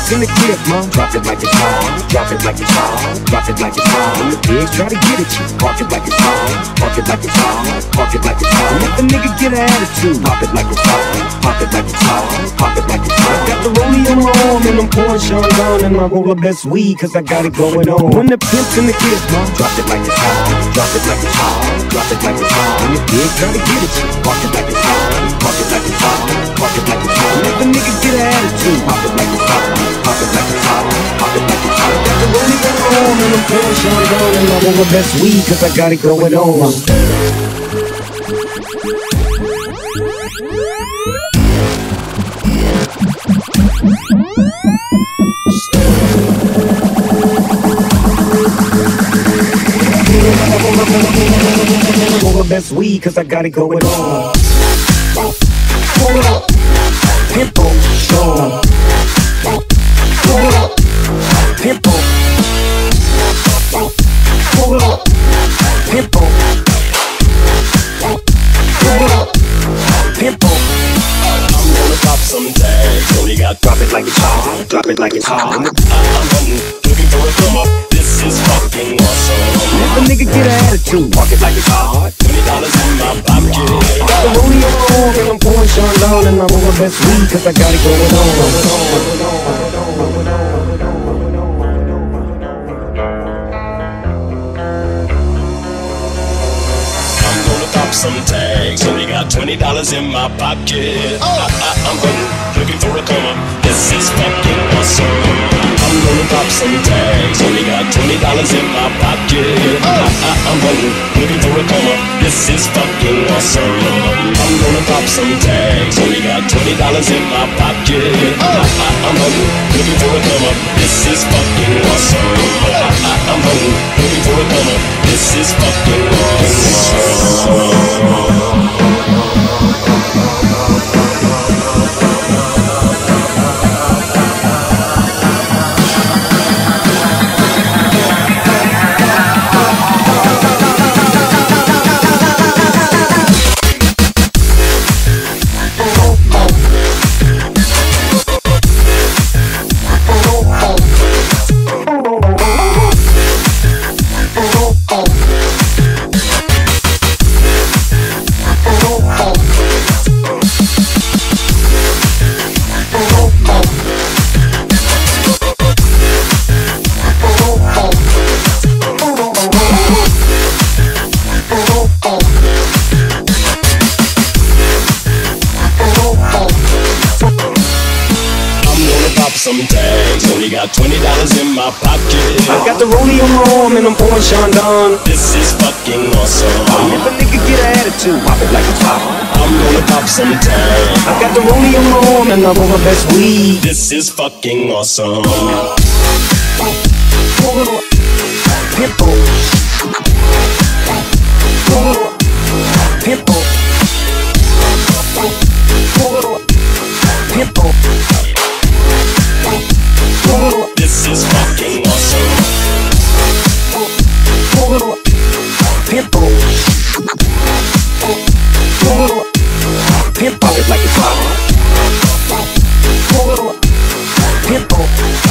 in the clip, mom. Drop it like it's hot, drop it like it's hot, drop it like it's hot. When the pigs try to get at you, park it like it's hot, park it like it's hot, park it like it's hot. Let the nigga get an attitude, pop it like it's hot, pop it like it's hot, pop it like it's hot. I got the rollie on my arm and I'm pouring Sean down, and I roll the best weed cause I got it going on. When the pimp's in the clip, mom. Drop it like it's hot, drop it like it's hot, drop it like it's hot. When the pigs try to get at you, park it like it's hot, park it like it's hot, park it like it's hot. Let the nigga get an attitude, pop it like it's hot, pop it like it's hot, pop it like it's hot. Got the rollie on my arm and I'm pouring Sean down, and I roll the best weed cause I got it going on. Roll the best weed cause I got it going on. Hold up, tempo, strong. Hold up, tempo. Hold up, tempo. Hold up, tempo. I'm gonna pop some tags. Only got drop it like it's hot, drop it like it's hot. I'm hunting, looking for a come up. This is fucking awesome. Let the nigga get an attitude, park it like it's hot. $20 in my pocket. Got the rollie on my arm and I'm pouring Sean down, and I roll the best weed cause I got it going on. Some tags, only got $20 in my pocket. I'm looking for a come up. This is fucking awesome. I'm gonna pop some tags, only got $20 in my pocket. I'm looking for a come up. This is fucking awesome. I'm gonna pop some tags, only got $20 in my pocket. I'm looking for a come up. This is fucking awesome. I'm looking for a come up. This is fucking awesome. Some tags, only got $20 in my pocket. I got the rollie on my arm and I'm pouring Sean down. This is fucking awesome. Let the nigga get an attitude, pop it like it's hot. I'm gonna pop some tags. I got the rollie on my arm and I roll the best weed. This is fucking awesome. Tempo. Tempo. Tempo. This is fucking awesome. Tempo. Tempo. Pop it like it's hot. Tempo.